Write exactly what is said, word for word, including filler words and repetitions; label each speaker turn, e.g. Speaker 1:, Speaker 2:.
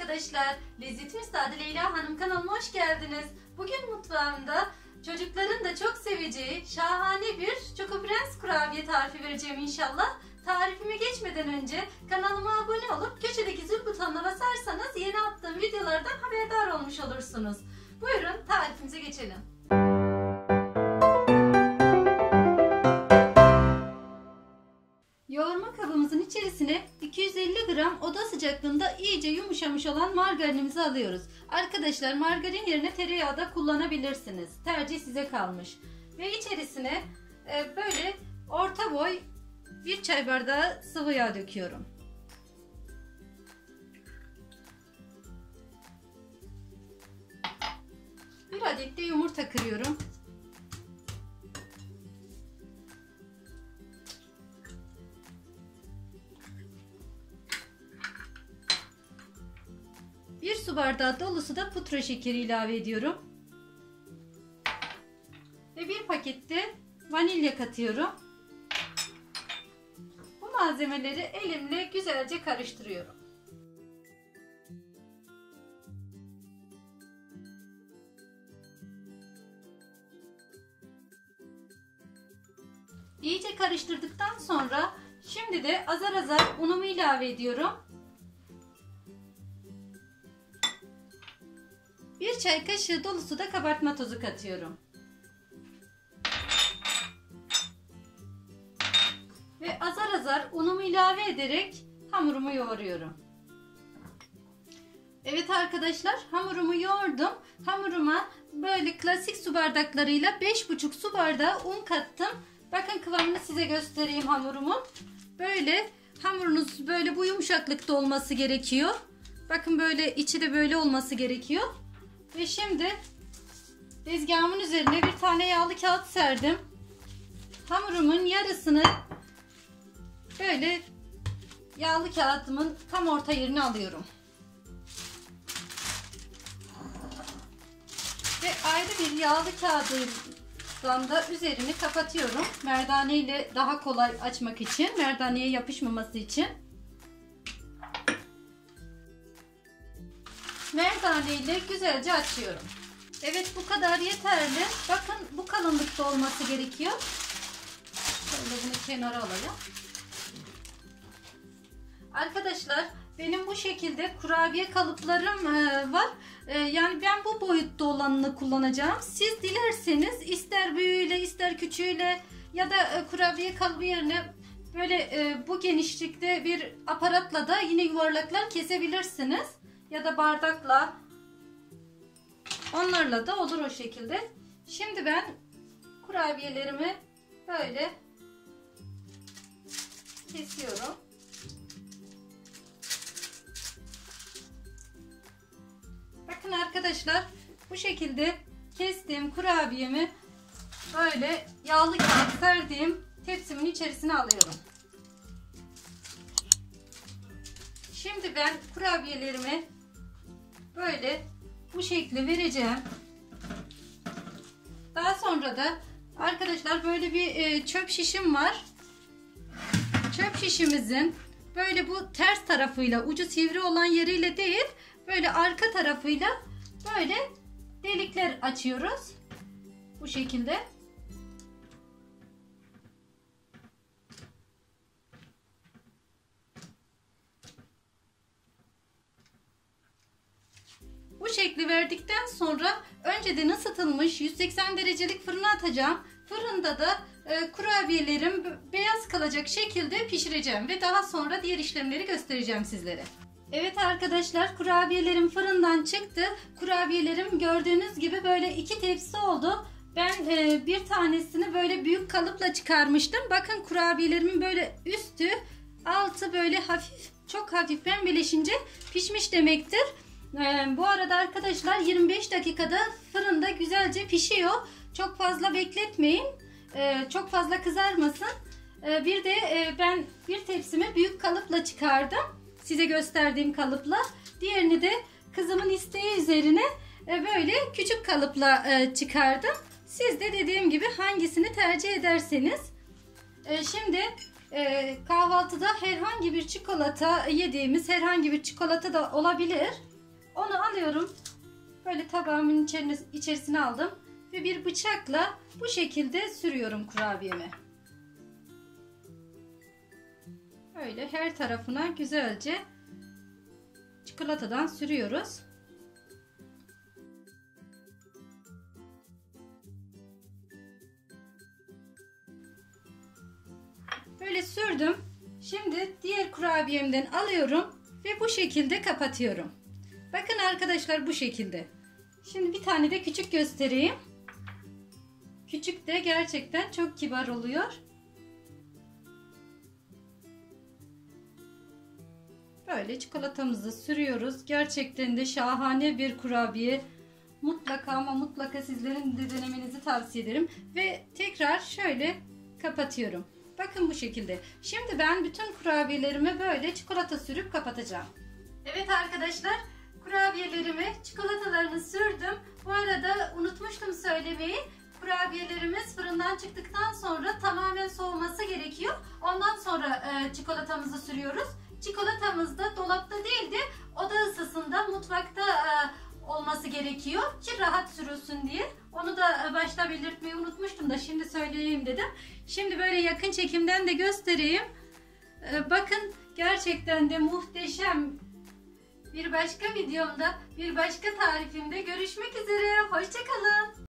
Speaker 1: arkadaşlar. Lezzeti Müsaade Leyla Hanım kanalıma hoş geldiniz. Bugün mutfağımda çocukların da çok seveceği şahane bir Choco Prens kurabiye tarifi vereceğim inşallah. Tarifime geçmeden önce kanalıma abone olup köşedeki zil butonuna basarsanız yeni attığım videolardan haberdar olmuş olursunuz. Buyurun tarifimize geçelim. Yoğurma kabımızın içerisine iki yüz elli gram oda sıcaklığında iyice yumuşamış olan margarinimizi alıyoruz. Arkadaşlar margarin yerine tereyağı da kullanabilirsiniz. Tercih size kalmış. Ve içerisine e, böyle orta boy bir çay bardağı sıvı yağ döküyorum. Bir adet de yumurta kırıyorum. Bir su bardağı dolusu da pudra şekeri ilave ediyorum. Ve bir pakette vanilya katıyorum. Bu malzemeleri elimle güzelce karıştırıyorum. İyice karıştırdıktan sonra şimdi de azar azar unumu ilave ediyorum. Bir çay kaşığı dolusu da kabartma tozu katıyorum. Ve azar azar unumu ilave ederek hamurumu yoğuruyorum. Evet arkadaşlar, hamurumu yoğurdum. Hamuruma böyle klasik su bardaklarıyla beş buçuk su bardağı un kattım. Bakın kıvamını size göstereyim hamurumun. Böyle hamurunuz böyle bu yumuşaklıkta olması gerekiyor. Bakın böyle içi de böyle olması gerekiyor. Ve şimdi tezgahımın üzerine bir tane yağlı kağıt serdim. Hamurumun yarısını böyle yağlı kağıtımın tam orta yerine alıyorum. Ve ayrı bir yağlı kağıdından da üzerini kapatıyorum. Merdane ile daha kolay açmak için, merdaneye yapışmaması için. Merdane ile güzelce açıyorum. Evet, bu kadar yeterli. Bakın bu kalınlıkta olması gerekiyor. Şöyle bunu kenara alayım. Arkadaşlar benim bu şekilde kurabiye kalıplarım var. Yani ben bu boyutta olanını kullanacağım. Siz dilerseniz ister büyüğüyle ister küçüğüyle ya da kurabiye kalıbı yerine böyle bu genişlikte bir aparatla da yine yuvarlaklar kesebilirsiniz. Ya da bardakla, onlarla da olur o şekilde. Şimdi ben kurabiyelerimi böyle kesiyorum. Bakın arkadaşlar, bu şekilde kestiğim kurabiyemi böyle yağlı kağıt serdiğim tepsimin içerisine alıyorum. Şimdi ben kurabiyelerimi böyle bu şekli vereceğim. Daha sonra da arkadaşlar böyle bir çöp şişim var. Çöp şişimizin böyle bu ters tarafıyla, ucu sivri olan yeriyle değil, böyle arka tarafıyla böyle delikler açıyoruz. Bu şekilde. Bu şekli verdikten sonra önceden ısıtılmış yüz seksen derecelik fırına atacağım. Fırında da e, kurabiyelerim beyaz kalacak şekilde pişireceğim ve daha sonra diğer işlemleri göstereceğim sizlere. Evet arkadaşlar, kurabiyelerim fırından çıktı. Kurabiyelerim gördüğünüz gibi böyle iki tepsi oldu. Ben e, bir tanesini böyle büyük kalıpla çıkarmıştım. Bakın kurabiyelerimin böyle üstü altı böyle hafif, çok hafif pembeleşince pişmiş demektir. Ee, bu arada arkadaşlar yirmi beş dakikada fırında güzelce pişiyor. Çok fazla bekletmeyin. Ee, çok fazla kızarmasın. Ee, bir de e, ben bir tepsimi büyük kalıpla çıkardım. Size gösterdiğim kalıpla. Diğerini de kızımın isteği üzerine e, böyle küçük kalıpla e, çıkardım. Siz de dediğim gibi hangisini tercih ederseniz. E, şimdi e, kahvaltıda herhangi bir çikolata yediğimiz herhangi bir çikolata da olabilir. Onu alıyorum. Böyle tabağımın içerisine, içerisine aldım. Ve bir bıçakla bu şekilde sürüyorum kurabiyemi. Böyle her tarafına güzelce çikolatadan sürüyoruz. Böyle sürdüm. Şimdi diğer kurabiyemden alıyorum ve bu şekilde kapatıyorum. Bakın arkadaşlar, bu şekilde. Şimdi bir tane de küçük göstereyim. Küçük de gerçekten çok kibar oluyor. Böyle çikolatamızı sürüyoruz. Gerçekten de şahane bir kurabiye. Mutlaka ama mutlaka sizlerin de denemenizi tavsiye ederim. Ve tekrar şöyle kapatıyorum. Bakın bu şekilde. Şimdi ben bütün kurabiyelerime böyle çikolata sürüp kapatacağım. Evet arkadaşlar, kurabiyelerime çikolatalarını sürdüm. Bu arada unutmuştum söylemeyi. Kurabiyelerimiz fırından çıktıktan sonra tamamen soğuması gerekiyor. Ondan sonra e, çikolatamızı sürüyoruz. Çikolatamız da dolapta değil de oda ısısında, mutfakta e, olması gerekiyor ki rahat sürülsün diye. Onu da başta belirtmeyi unutmuştum da şimdi söyleyeyim dedim. Şimdi böyle yakın çekimden de göstereyim. E, bakın gerçekten de muhteşem. Bir başka videomda, bir başka tarifimde görüşmek üzere. Hoşça kalın.